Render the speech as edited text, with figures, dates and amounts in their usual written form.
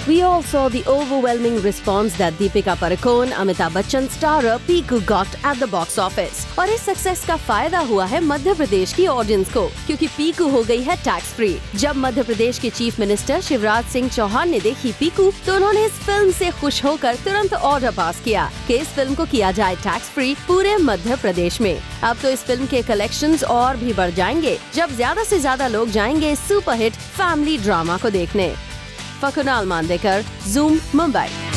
We all saw the overwhelming response that Deepika Padukone, Amitabh Bachchan starrer Piku got at the box office. और इस success का फायदा हुआ है मध्य प्रदेश की ऑडियंस को, क्योंकि पीकू हो गई है टैक्स फ्री। जब मध्य प्रदेश के चीफ मिनिस्टर शिवराज सिंह चौहान ने देखी पीकू, तो उन्होंने इस फिल्म से खुश होकर तुरंत ऑर्डर पास किया कि इस फिल्म को किया जाए टैक्स फ्री पूरे मध्य प्रदेश में। अब तो इस फिल्म के कलेक्शंस और भी बढ़ जाएंगे जब ज्यादा से ज्यादा लोग जाएंगे इस सुपरहिट फैमिली ड्रामा को देखने। फकुनाल मांदेकर, ज़ूम, मुंबई।